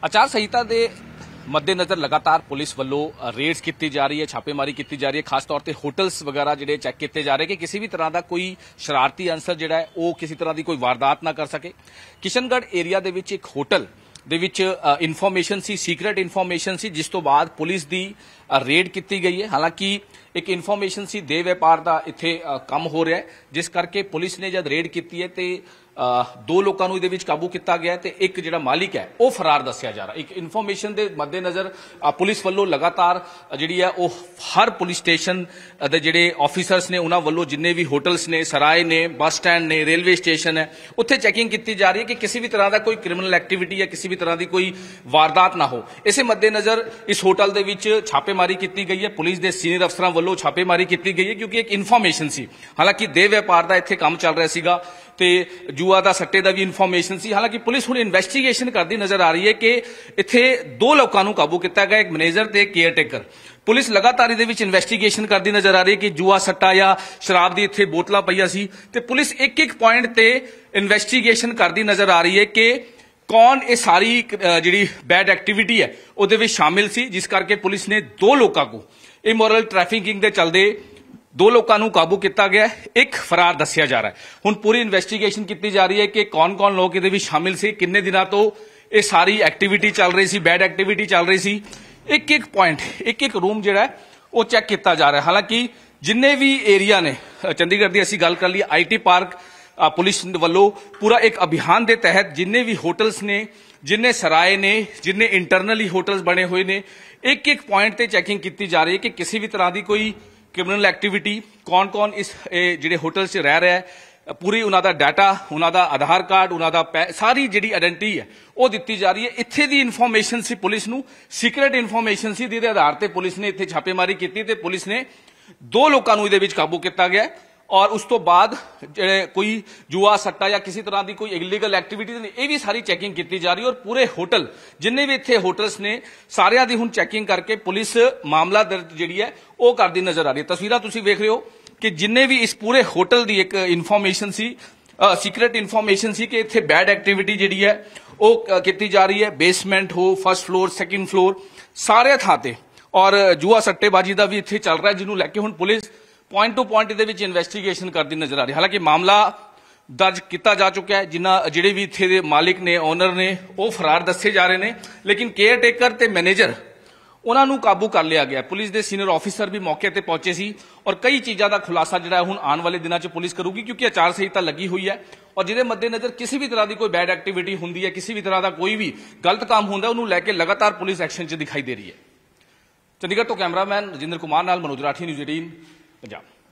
आचार संहिता के मद्देनज़र लगातार पुलिस वालों रेड्स की जा रही है, छापेमारी की जा रही है। खास तौर पर होटल्स वगैरह जिहड़े चैक किए जा रहे हैं कि किसी भी तरह का कोई शरारती अंसर जिहड़ा है वो किसी तरह की कोई वारदात ना कर सके। किशनगढ़ एरिया दे विच एक होटल दे विच इन्फॉर्मेशन सी, सीक्रेट इन्फॉर्मेशन सी, जिस तो बाद पुलिस की रेड की गई है। हालांकि एक इन्फॉर्मेशन सी दे व्यापार का इत्थे काम हो रहा है, जिस करके पुलिस ने जब रेड की है तो दो लोगों को इहदे विच काबू किया गया ते एक जिहड़ा मालिक है वह फरार दस्सिया जा रहा। एक इन्फॉर्मेशन के मद्देनज़र पुलिस वालों लगातार जिहड़ी है वो हर पुलिस स्टेशन दे जिहड़े ऑफिसर्स ने उन्हां वालों जिन्ने भी होटल्स ने, सराय ने, बस स्टैंड ने, रेलवे स्टेशन है, उत्थे चैकिंग की जा रही है कि किसी भी तरह का कोई क्रिमिनल एक्टिविटी या किसी भी तरह की कोई वारदात ना हो। इस मद्देनज़र इस होटल दे विच छापेमारी की गई है। पुलिस के सीनियर अफसरां वालों छापेमारी की गई है क्योंकि एक इन्फॉर्मेशन सी, हालांकि देह व्यापार का इत्थे काम चल रहा सीगा ते जुआ दा सट्टे दा भी इन्फॉर्मेशन सी। हालांकि पुलिस हुण इन्वेस्टिगेशन करती नजर आ रही है कि इत्थे दो लोगों को काबू किया गया, एक मैनेजर ते केयरटेकर। पुलिस लगातार इहदे विच इन्वेस्टिगेशन करती नजर आ रही है कि जुआ सट्टा या शराब दी इत्थे बोतलां पईयां सी ते पुलिस एक एक पॉइंट ते इन्वेस्टिगेशन करती नजर आ रही है कि कौन ये सारी जिहड़ी बैड एक्टिविटी है उहदे विच शामिल सी, जिस करके पुलिस ने दो लोगों को इमोरल ट्रैफिकिंग के चलते दो लोगों को काबू किया गया, एक फरार दस्सिया जा रहा है। हुण पूरी इन्वेस्टिगेशन की जा रही है कि कौन कौन लोग इहदे विच शामिल सी, किन्ने दिनों तो ये सारी एक्टिविटी चल रही सी, बैड एक्टिविटी चल रही सी। एक एक पॉइंट, एक एक रूम जिहड़ा है वो चैक किया जा रहा है। हालांकि जिन्ने भी एरिया ने चंडीगढ़ की असीं गल कर ली, IT पार्क पुलिस वालों पूरा एक अभियान के तहत जिन्ने भी होटल्स ने, जिन्ने सराय ने, जिन्ने इंटरनली होटल्स बने हुए ने, एक एक पॉइंट ते चैकिंग की जा रही है कि किसी भी तरह की कोई क्रिमिनल एक्टिविटी, कौन कौन इस जिहड़े होटल च रह रहा है, पूरी उन्होंने डाटा, उन्होंने आधार कार्ड, उन्होंने सारी जिहड़ी आइडेंटिटी है वो दी जा रही है। इत्थे दी इन्फॉर्मेशन सी पुलिस नूं, सीक्रेट इन्फॉर्मेशन सी, जिहदे आधार ते पुलिस ने इत्थे छापेमारी की ते पुलिस ने दो लोगों को इहदे विच काबू किया गया और उस तो बाद कोई जुआ सट्टा या किसी तरह की कोई इलीगल एक्टिविटी ये भी सारी चैकिंग की जा रही है। और पूरे होटल जिन्ने भी इत्थे होटल्स ने सारियां दी हुण चैकिंग करके पुलिस मामला दर्ज जिहड़ी है वो करती नजर आ रही है। तस्वीरां तुसीं वेख रहे हो कि जिन्ने भी इस पूरे होटल की एक इन्फॉर्मेशन सी, सीक्रेट इन्फॉर्मेशन सी कि इत्थे बैड एक्टिविटी जिहड़ी है वो की जा रही है। बेसमेंट हो, फर्स्ट फ्लोर, सैकेंड फ्लोर, सारे थां ते और जुआ सट्टेबाजी का भी इत्थे चल रहा है, जिन्होंने लैके हुण पुलिस पॉइंट टू पॉइंट इहदे विच इन्वेस्टिगेशन करती नजर आ रही है। हालांकि मामला दर्ज किया जा चुका है, जिहड़े भी इत्थे दे मालिक ने, ओनर ने, वो फरार दस्से जा रहे हैं, लेकिन केयरटेकर ते मैनेजर उन्होंने काबू कर लिया गया। पुलिस के सीनियर ऑफिसर भी मौके पर पहुंचे सी और कई चीज़ों का खुलासा जिहड़ा हुण आने वाले दिनों में पुलिस करूगी, क्योंकि आचार संहिता लगी हुई है और जिहदे मद्देनज़र किसी भी तरह की कोई बैड एक्टिविटी हुंदी है, किसी भी तरह का कोई भी गलत काम हुंदा उन्होंने लैके लगातार पुलिस एक्शन च दिखाई दे रही है। चंडीगढ़ तो कैमरामैन राजेंद्र कुमार नाल मनोज राठी, न्यूज़ 18 पंजाब।